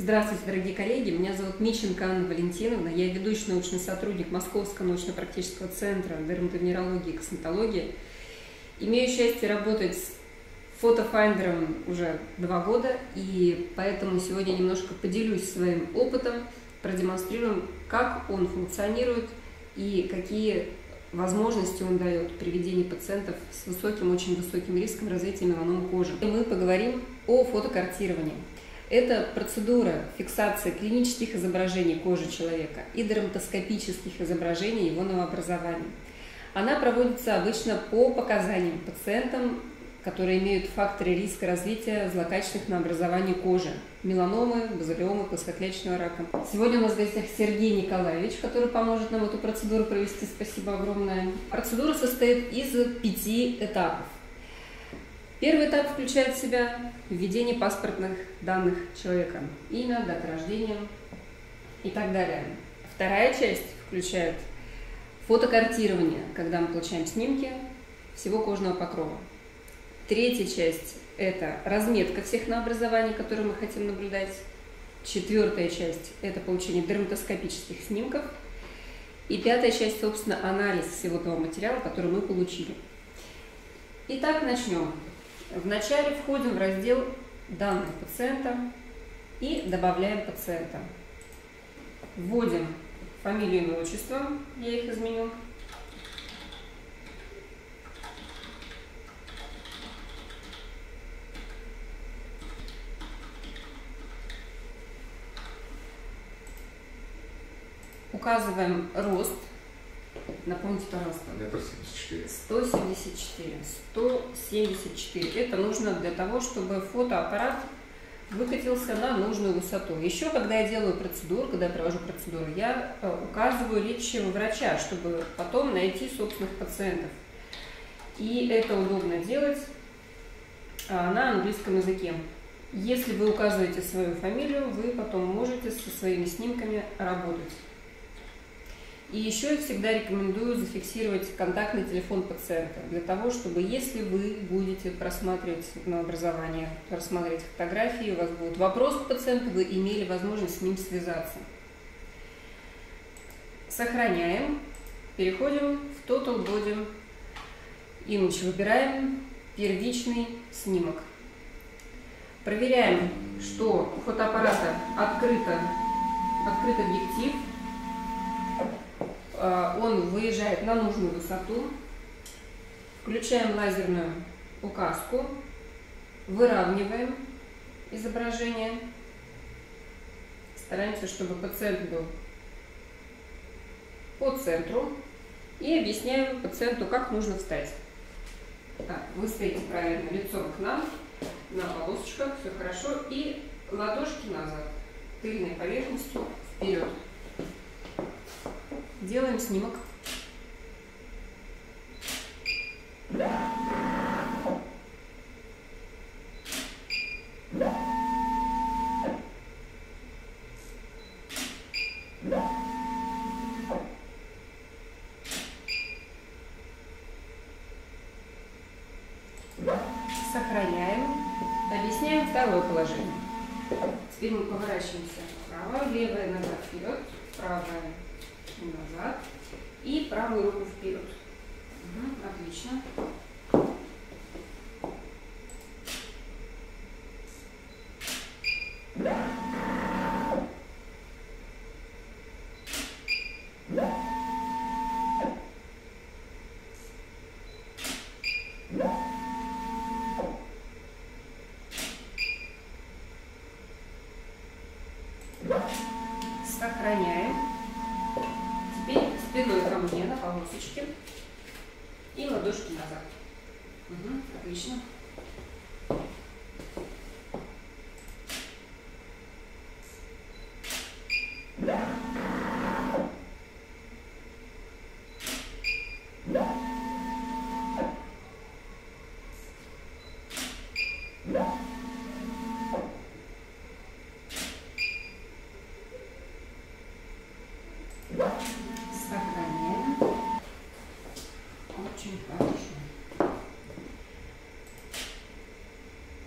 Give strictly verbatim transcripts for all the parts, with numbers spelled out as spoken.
Здравствуйте, дорогие коллеги! Меня зовут Мищенко Анна Валентиновна. Я ведущий научный сотрудник Московского научно-практического центра дерматовенерологии и косметологии. Имею счастье работать с фотофайндером уже два года, и поэтому сегодня немножко поделюсь своим опытом, продемонстрирую, как он функционирует и какие возможности он дает при ведении пациентов с высоким, очень высоким риском развития меланомы кожи. И мы поговорим о фотокартировании. Это процедура фиксации клинических изображений кожи человека и дерматоскопических изображений его новообразований. Она проводится обычно по показаниям пациентам, которые имеют факторы риска развития злокачественных новообразований кожи, меланомы, базалиомы, плоскоклеточного рака. Сегодня у нас в гостях Сергей Николаевич, который поможет нам эту процедуру провести. Спасибо огромное. Процедура состоит из пяти этапов. Первый этап включает в себя введение паспортных данных человека, имя, дата рождения и так далее. Вторая часть включает фотокартирование, когда мы получаем снимки всего кожного покрова. Третья часть – это разметка всех новообразований, которые мы хотим наблюдать. Четвертая часть – это получение дерматоскопических снимков. И пятая часть, собственно, анализ всего того материала, который мы получили. Итак, начнем. Вначале входим в раздел «Данные пациента» и добавляем пациента. Вводим фамилию, имя, отчество, я их изменю. Указываем рост. Напомните, пожалуйста. метр семьдесят четыре. сто семьдесят четыре. сто семьдесят четыре. Это нужно для того, чтобы фотоаппарат выкатился на нужную высоту. Еще, когда я делаю процедуру, когда я провожу процедуру, я указываю лечащего врача, чтобы потом найти собственных пациентов. И это удобно делать на английском языке. Если вы указываете свою фамилию, вы потом можете со своими снимками работать. И еще я всегда рекомендую зафиксировать контактный телефон пациента, для того, чтобы, если вы будете просматривать новообразование, рассматривать фотографии, у вас будет вопрос к пациенту, вы имели возможность с ним связаться. Сохраняем, переходим в Total Body Image, выбираем первичный снимок. Проверяем, что у фотоаппарата открыто, открыт объектив. Он выезжает на нужную высоту. Включаем лазерную указку, выравниваем изображение. Стараемся, чтобы пациент был по центру. И объясняем пациенту, как нужно встать. Так, вы стоите правильно лицом к нам, на полосочках, все хорошо. И ладошки назад, тыльной поверхностью вперед. Делаем снимок. Сохраняем. Объясняем второе положение. Теперь мы поворачиваемся вправо, левая нога вперед, правая назад и правую руку вперед. Угу, отлично. Сохраняем. Теперь спиной ко мне на полосочке и ладошки назад. Угу, отлично. Сохраняем. Очень хорошо.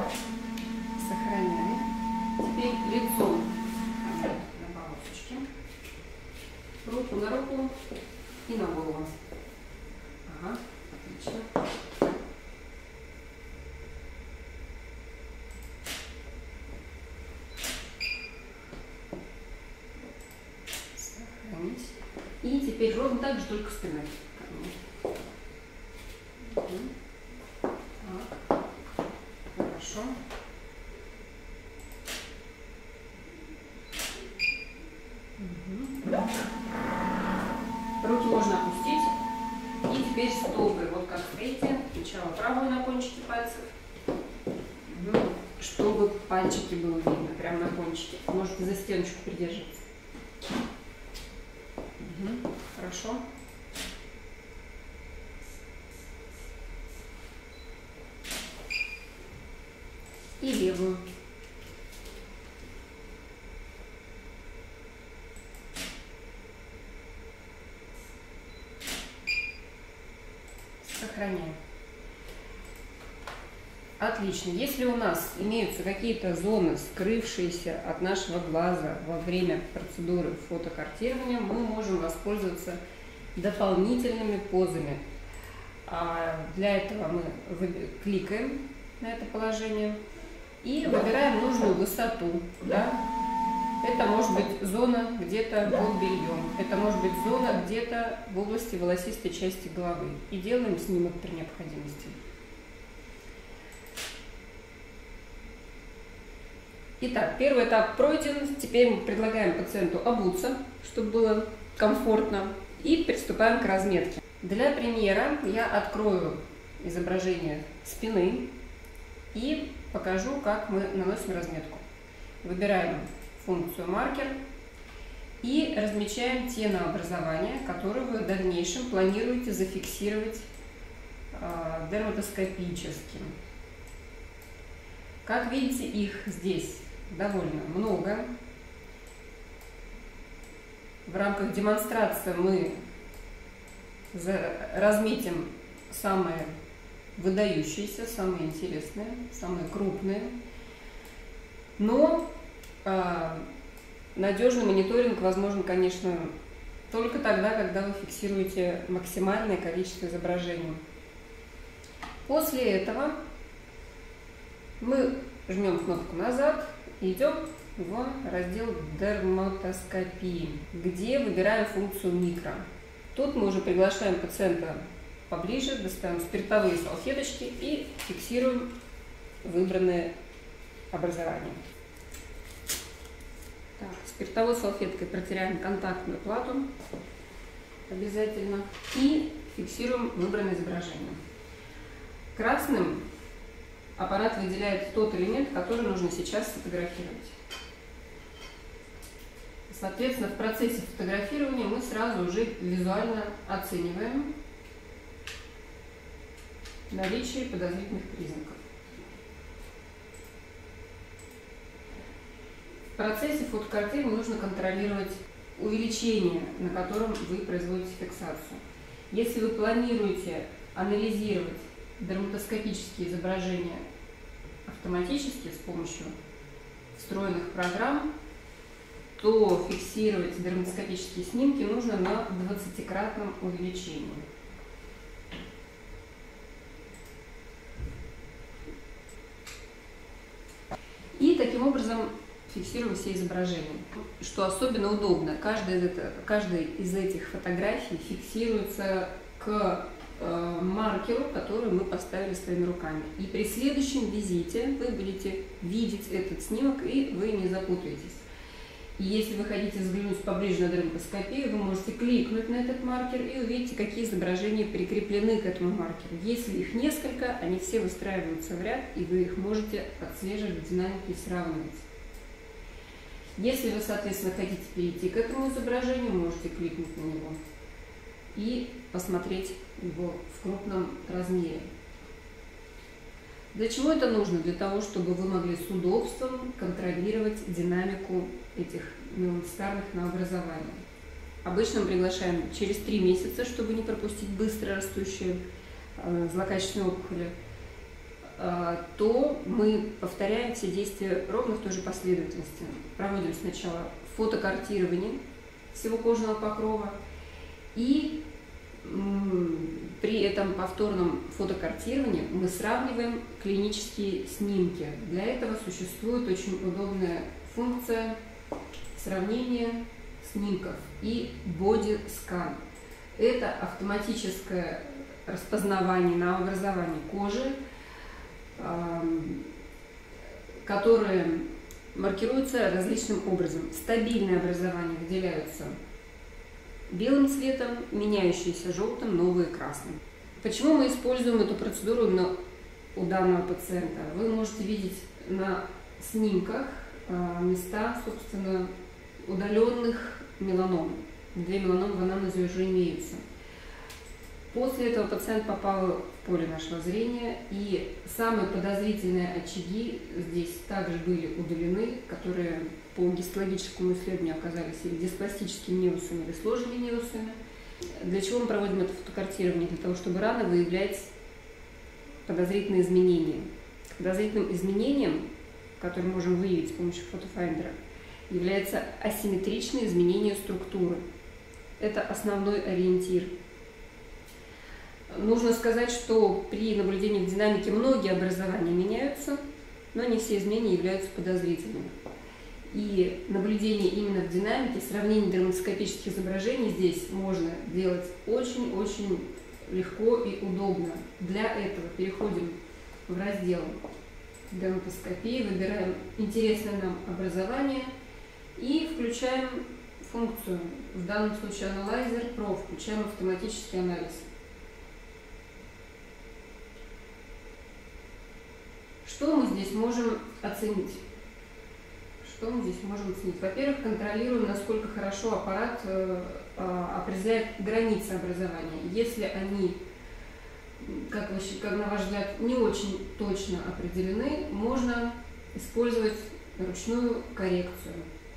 Сохраняем. Теперь лицо на полосочке. Руку на руку и на голову. Ага, отлично. Сохранить. И теперь ровно так же, только спиной. Так. Хорошо. Угу. Руки можно опустить. И теперь стопы. Вот как видите, сначала правую на кончике пальцев, угу. Чтобы пальчики было видно, прямо на кончике. Можете за стеночку придерживаться. Угу. Хорошо. И левую. Сохраняем. Отлично. Если у нас имеются какие-то зоны, скрывшиеся от нашего глаза во время процедуры фотокартирования, мы можем воспользоваться дополнительными позами. А для этого мы кликаем на это положение и выбираем нужную высоту. Да? Это может быть зона где-то под бельем, это может быть зона где-то в области волосистой части головы. И делаем снимок при необходимости. Итак, первый этап пройден. Теперь мы предлагаем пациенту обуться, чтобы было комфортно, и приступаем к разметке. Для примера я открою изображение спины и покажу, как мы наносим разметку. Выбираем функцию маркер и размечаем те наобразования, которые вы в дальнейшем планируете зафиксировать э, дерматоскопически. Как видите, их здесь довольно много. В рамках демонстрации мы разметим самые выдающиеся, самые интересные, самые крупные. Но э, надежный мониторинг возможен, конечно, только тогда, когда вы фиксируете максимальное количество изображений. После этого мы жмем кнопку «Назад» и идем в раздел дерматоскопии, где выбираем функцию «Микро». Тут мы уже приглашаем пациента поближе, достаем спиртовые салфеточки и фиксируем выбранные образования. Так, спиртовой салфеткой протираем контактную плату обязательно и фиксируем выбранное изображение. Красным аппарат выделяет тот элемент, который нужно сейчас сфотографировать. Соответственно, в процессе фотографирования мы сразу уже визуально оцениваем наличие подозрительных признаков. В процессе фотокартирования нужно контролировать увеличение, на котором вы производите фиксацию. Если вы планируете анализировать дерматоскопические изображения автоматически с помощью встроенных программ, то фиксировать дерматоскопические снимки нужно на двадцатикратном увеличении. И таким образом фиксируем все изображения. Что особенно удобно, каждая из, это, каждая из этих фотографий фиксируется к э, маркеру, который мы поставили своими руками. И при следующем визите вы будете видеть этот снимок, и вы не запутаетесь. И если вы хотите взглянуть поближе на дерматоскопию, вы можете кликнуть на этот маркер и увидите, какие изображения прикреплены к этому маркеру. Если их несколько, они все выстраиваются в ряд, и вы их можете отслеживать в динамике и сравнивать. Если вы, соответственно, хотите перейти к этому изображению, можете кликнуть на него и посмотреть его в крупном размере. Для чего это нужно? Для того, чтобы вы могли с удобством контролировать динамику этих меланоцитарных новообразований. Обычно мы приглашаем через три месяца, чтобы не пропустить быстро растущие э, злокачественные опухоли. то мы повторяем все действия ровно в той же последовательности. Проводим сначала фотокартирование всего кожного покрова, и при этом повторном фотокартировании мы сравниваем клинические снимки. Для этого существует очень удобная функция сравнения снимков и бодискан. Это автоматическое распознавание новообразований кожи, которые маркируются различным образом. Стабильные образования выделяются белым цветом, меняющиеся желтым, новые красным. Почему мы используем эту процедуру на, у данного пациента? Вы можете видеть на снимках места, собственно, удаленных меланом, где меланомы в анамнезе уже имеются. После этого пациент попал в поле нашего зрения, и самые подозрительные очаги здесь также были удалены, которые по гистологическому исследованию оказались или диспластическими невусами, или сложными невусами. Для чего мы проводим это фотокартирование? Для того, чтобы рано выявлять подозрительные изменения. Подозрительным изменением, которые можем выявить с помощью фотофайндера, является асимметричное изменение структуры. Это основной ориентир. Нужно сказать, что при наблюдении в динамике многие образования меняются, но не все изменения являются подозрительными. И наблюдение именно в динамике, сравнение дерматоскопических изображений здесь можно делать очень-очень легко и удобно. Для этого переходим в раздел дерматоскопии, выбираем интересное нам образование и включаем функцию, в данном случае Analyzer Pro, включаем автоматический анализ. Что мы здесь можем оценить? Что мы здесь можем оценить? Во-первых, контролируем, насколько хорошо аппарат э, э, определяет границы образования. Если они, как, вы, как на ваш взгляд, не очень точно определены, можно использовать ручную коррекцию.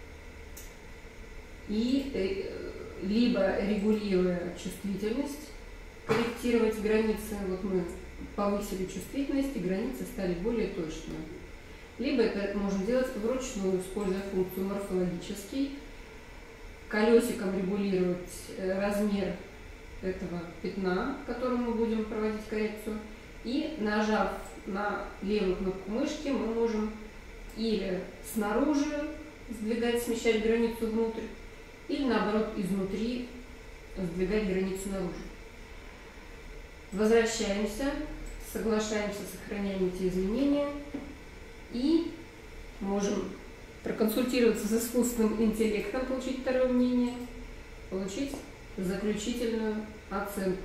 И э, либо регулируя чувствительность, корректировать границы. Вот мы повысили чувствительность, и границы стали более точными. Либо это можно делать вручную, используя функцию морфологический, колесиком регулировать размер этого пятна, которым мы будем проводить коррекцию, и нажав на левую кнопку мышки, мы можем или снаружи сдвигать, смещать границу внутрь, или наоборот изнутри сдвигать границу наружу. Возвращаемся, соглашаемся, сохраняем эти изменения и можем проконсультироваться с искусственным интеллектом, получить второе мнение, получить заключительную оценку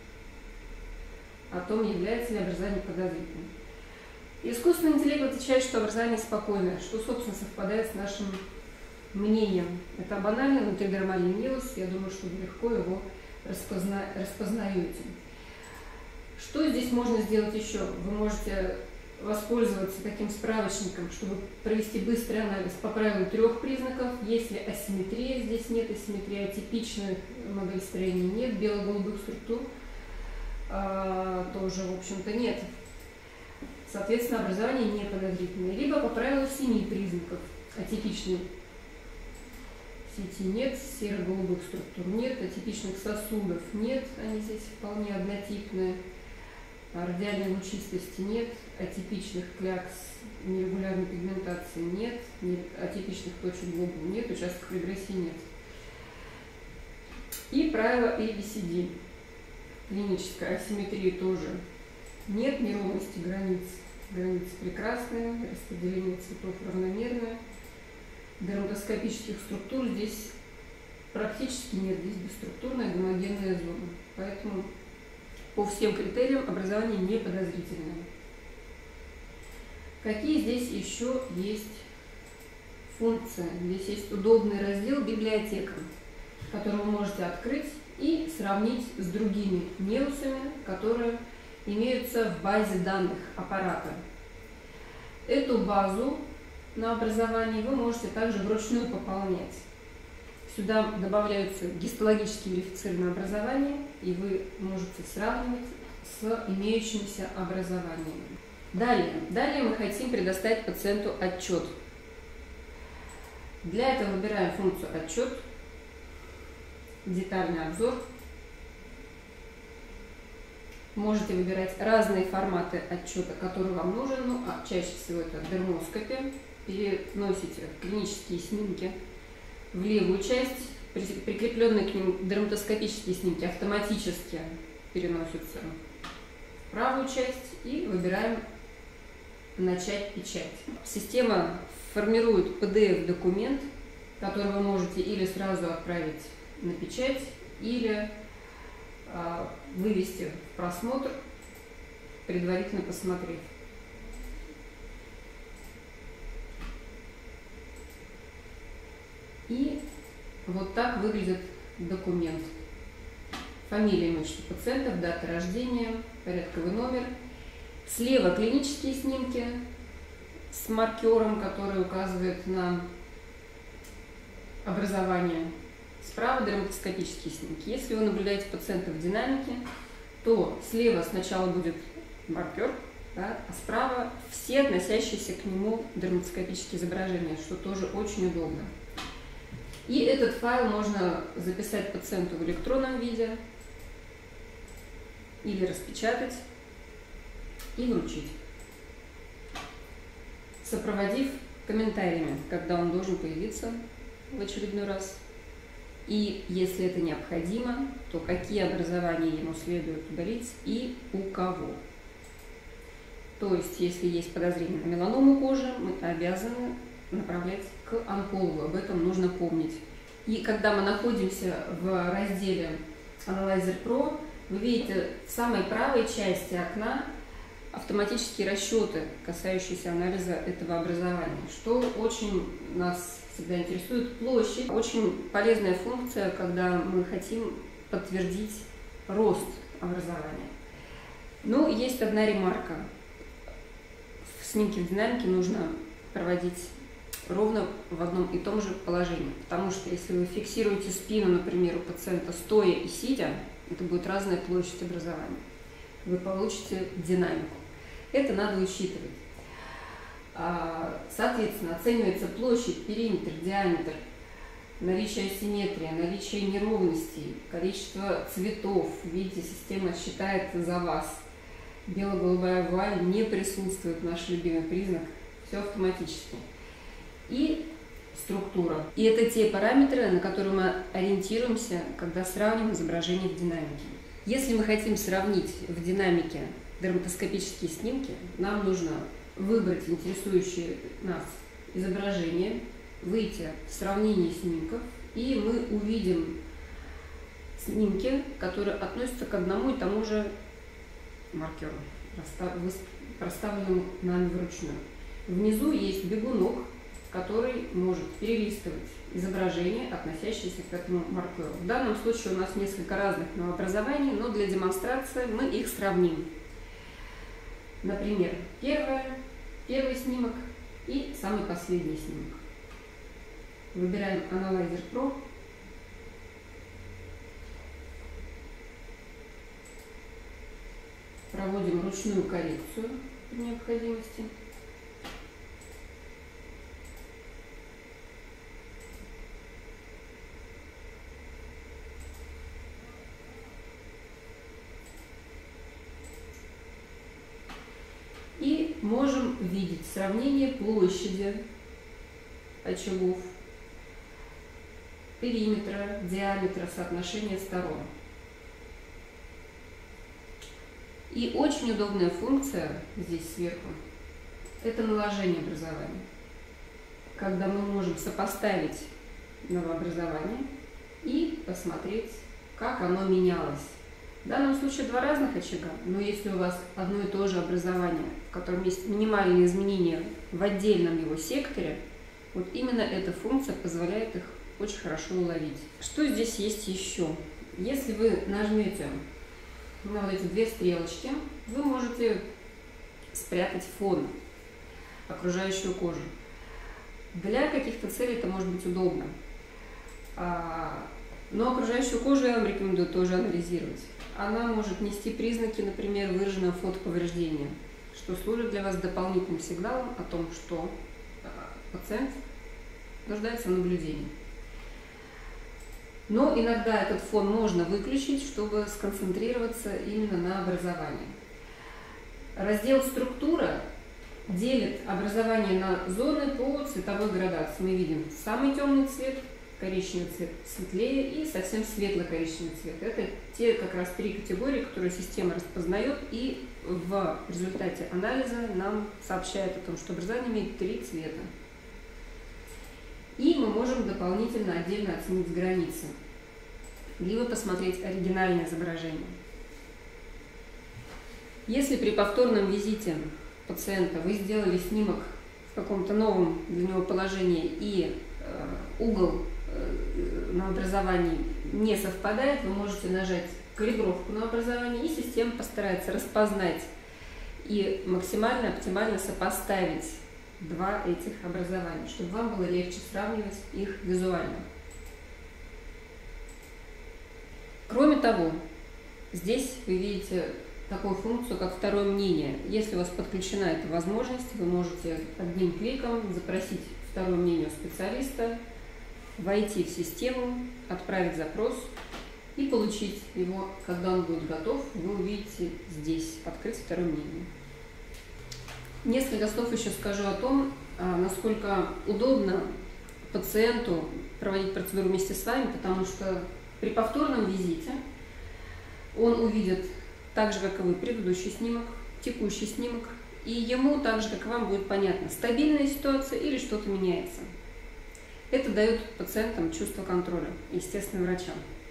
о том, является ли образование подозрительным. Искусственный интеллект отвечает, что образование спокойное, что, собственно, совпадает с нашим мнением. Это банальный внутридермальный невус, я думаю, что вы легко его распозна... распознаете. Что здесь можно сделать еще? Вы можете воспользоваться таким справочником, чтобы провести быстрый анализ по правилу трех признаков. Если асимметрия, здесь нет асимметрии, атипичных модель строения нет, бело-голубых структур а, тоже, в общем-то, нет. Соответственно, образование не подозрительное. Либо по правилу семи признаков. Атипичной сети нет, серо-голубых структур нет, атипичных сосудов нет, они здесь вполне однотипные. Радиальной лучистости нет, атипичных клякс нерегулярной пигментации нет, атипичных точек глобул нет, участков регрессии нет. И правило эй би си ди. Клинической асимметрии тоже нет, неровности границ. Границы прекрасные, распределение цветов равномерное. Дерматоскопических структур здесь практически нет, здесь бесструктурная гомогенная зона. Поэтому по всем критериям образование не подозрительное. Какие здесь еще есть функции? Здесь есть удобный раздел «Библиотека», который вы можете открыть и сравнить с другими невусами, которые имеются в базе данных аппарата. Эту базу на образование вы можете также вручную пополнять. Сюда добавляются гистологически верифицированные образования, и вы можете сравнивать с имеющимися образованиями. Далее. Далее мы хотим предоставить пациенту отчет. Для этого выбираем функцию «Отчет», «Детальный обзор». Можете выбирать разные форматы отчета, которые вам нужны, ну, а чаще всего это дермоскопия. Переносите клинические снимки в левую часть, прикрепленные к ним дерматоскопические снимки автоматически переносятся в правую часть и выбираем «Начать печать». Система формирует пи ди эф-документ, который вы можете или сразу отправить на печать, или а, вывести в просмотр, предварительно посмотрев. И вот так выглядит документ. Фамилия, имя, отчество пациентов, дата рождения, порядковый номер. Слева клинические снимки с маркером, который указывает на образование. Справа дерматоскопические снимки. Если вы наблюдаете пациента в динамике, то слева сначала будет маркер, да, а справа все относящиеся к нему дерматоскопические изображения, что тоже очень удобно. И этот файл можно записать пациенту в электронном виде или распечатать и вручить, сопроводив комментариями, когда он должен появиться в очередной раз. И если это необходимо, то какие образования ему следует удалить и у кого. То есть, если есть подозрение на меланому кожи, мы обязаны направлять к онкологу. Об этом нужно помнить. И когда мы находимся в разделе Analyzer Pro, вы видите в самой правой части окна автоматические расчеты, касающиеся анализа этого образования, что очень нас всегда интересует. Площадь. Очень полезная функция, когда мы хотим подтвердить рост образования. Но есть одна ремарка. В снимке в динамике нужно проводить ровно в одном и том же положении. Потому что если вы фиксируете спину, например, у пациента стоя и сидя, это будет разная площадь образования. Вы получите динамику. Это надо учитывать. Соответственно, оценивается площадь, периметр, диаметр, наличие асимметрии, наличие неровностей, количество цветов. Видите, система считает за вас. Бело-голубая вуаль не присутствует, наш любимый признак. Все автоматически. И структура. И это те параметры, на которые мы ориентируемся, когда сравниваем изображение в динамике. Если мы хотим сравнить в динамике дерматоскопические снимки, нам нужно выбрать интересующее нас изображение, выйти в сравнение снимков, и мы увидим снимки, которые относятся к одному и тому же маркеру, проставленному нами вручную. Внизу есть бегунок, который может перелистывать изображения, относящиеся к этому маркеру. В данном случае у нас несколько разных новообразований, но для демонстрации мы их сравним. Например, первое, первый снимок и самый последний снимок. Выбираем Analyzer Pro. Проводим ручную коррекцию при необходимости. И можем видеть сравнение площади очагов, периметра, диаметра, соотношения сторон. И очень удобная функция здесь сверху – это наложение образования, когда мы можем сопоставить новообразование и посмотреть, как оно менялось. В данном случае два разных очага, но если у вас одно и то же образование, в котором есть минимальные изменения в отдельном его секторе, вот именно эта функция позволяет их очень хорошо уловить. Что здесь есть еще? Если вы нажмете на вот эти две стрелочки, вы можете спрятать фон, окружающую кожу. Для каких-то целей это может быть удобно. Но окружающую кожу я вам рекомендую тоже анализировать. Она может нести признаки, например, выраженного фотоповреждения, что служит для вас дополнительным сигналом о том, что пациент нуждается в наблюдении. Но иногда этот фон можно выключить, чтобы сконцентрироваться именно на образовании. Раздел «Структура» делит образование на зоны по цветовой градации. Мы видим самый темный цвет, коричневый цвет светлее и совсем светло-коричневый цвет. Это те как раз три категории, которые система распознает и в результате анализа нам сообщает о том, что образование имеет три цвета. И мы можем дополнительно отдельно оценить границы, либо посмотреть оригинальное изображение. Если при повторном визите пациента вы сделали снимок в каком-то новом для него положении и э, угол э, на образовании не совпадает, вы можете нажать калибровку на образование, и система постарается распознать и максимально оптимально сопоставить два этих образования, чтобы вам было легче сравнивать их визуально. Кроме того, здесь вы видите такую функцию, как второе мнение. Если у вас подключена эта возможность, вы можете одним кликом запросить второе мнение у специалиста, войти в систему, отправить запрос и получить его, когда он будет готов, вы увидите здесь «Открыть второе мнение». Несколько слов еще скажу о том, насколько удобно пациенту проводить процедуру вместе с вами, потому что при повторном визите он увидит так же, как и вы, предыдущий снимок, текущий снимок, и ему, так же, как и вам, будет понятно, стабильная ситуация или что-то меняется. Это дает пациентам чувство контроля, естественно, врачам.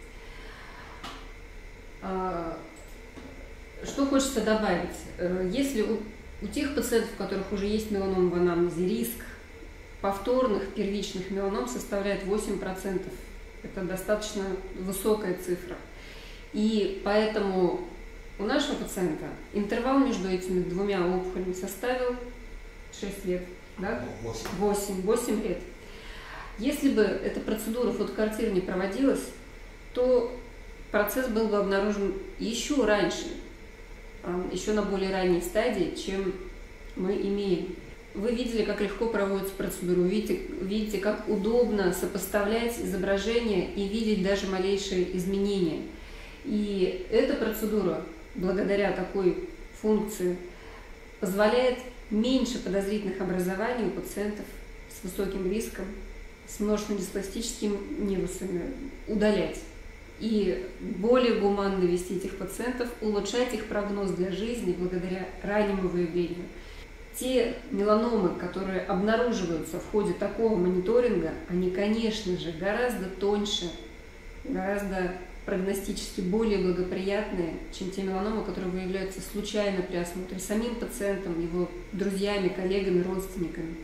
Что хочется добавить? Если у, у тех пациентов, у которых уже есть меланома в анамнезе, риск повторных первичных меланом составляет восемь процентов. Это достаточно высокая цифра. И поэтому у нашего пациента интервал между этими двумя опухолями составил шесть лет, да? восемь, восемь лет. Если бы эта процедура фотокартир не проводилась, то процесс был бы обнаружен еще раньше, еще на более ранней стадии, чем мы имеем. Вы видели, как легко проводится процедура, видите, видите, как удобно сопоставлять изображения и видеть даже малейшие изменения. И эта процедура, благодаря такой функции, позволяет меньше подозрительных образований у пациентов с высоким риском, с множественно-диспластическими невусами удалять. И более гуманно вести этих пациентов, улучшать их прогноз для жизни благодаря раннему выявлению. Те меланомы, которые обнаруживаются в ходе такого мониторинга, они, конечно же, гораздо тоньше, гораздо прогностически более благоприятные, чем те меланомы, которые выявляются случайно при осмотре самим пациентом, его друзьями, коллегами, родственниками.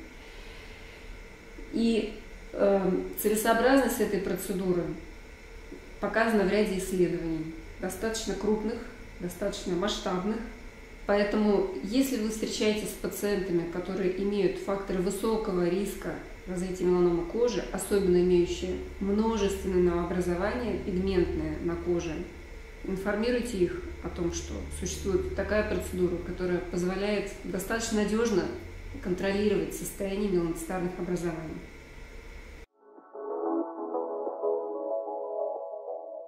И э, целесообразность этой процедуры показана в ряде исследований, достаточно крупных, достаточно масштабных. Поэтому, если вы встречаетесь с пациентами, которые имеют факторы высокого риска развития меланомы кожи, особенно имеющие множественное новообразование, пигментное на коже, информируйте их о том, что существует такая процедура, которая позволяет достаточно надежно контролировать состояние меланоцитарных образований.